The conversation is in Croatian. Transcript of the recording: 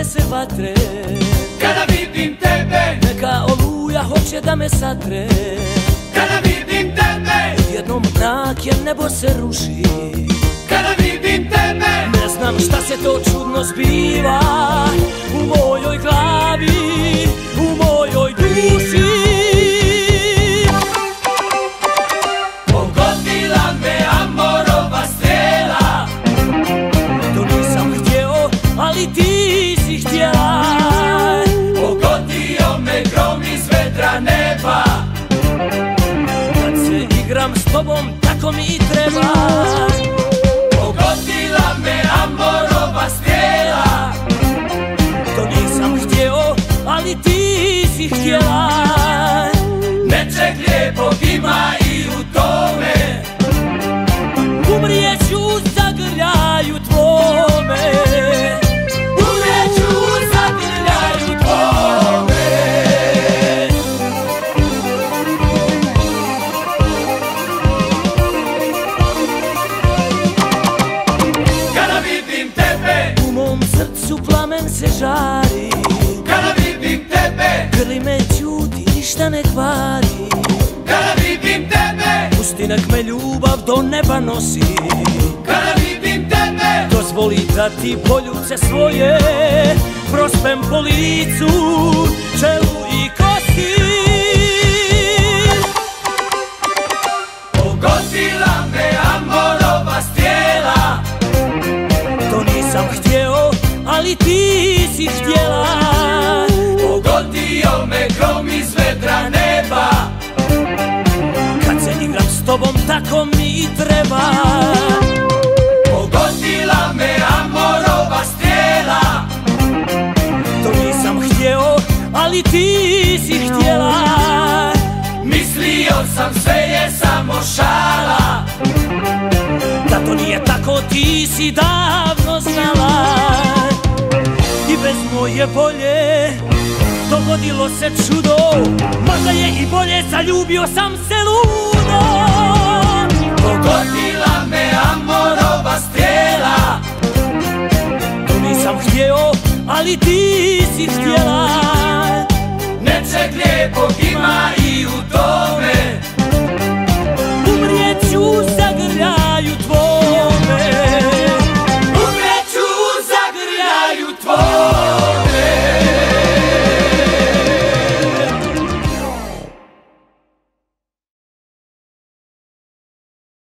se vatre. Kada vidim tebe, neka oluja hoće da me satre. Kada vidim tebe, jednom mrak je nebo se ruši. Kada vidim tebe, ne znam šta se to čudno zbiva u mojoj glavi, u mojoj duši. Pogodila me amorova strela. To nisam htjeo, ali ti si htjela. Pogodio me grom iz vedra neba. Kad se igram s tobom, tako mi treba. Pogodila me amorova strela. To nisam htjeo, ali ti si htjela. Nečeg lijepog ima i u tome. Umrijeću u zagrljaju tvome. Umrijeću u zagrljaju tvome. Kada vidim tebe, u mom srcu plamen se žari. Kada vidim tebe, grli me ćuti, ništa ne kvari. Kada vidim tebe, pusti nek me ljubav do neba nosi. Kada vidim tebe, dozvoli da ti poljubce svoje prospem po licu, čelu i kosi. pogodila me amorova strijela. To nisam htjeo, ali ti si htjela. Pogodio me grom iz vedra neba. Kad se igram s tobom, tako mi treba. Pogodila me amorova strijela. To nisam htjeo, ali ti si htjela. Mislio sam sve je samo šala. Da to nije tako, ti si davno znala. I bez moje volje dogodilo se čudo. Možda je i bolje, zaljubio sam se ludo. Pogodila me amorova strijela. To nisam htjeo, ali ti si htjela. Nečeg lijepog ima i u tome.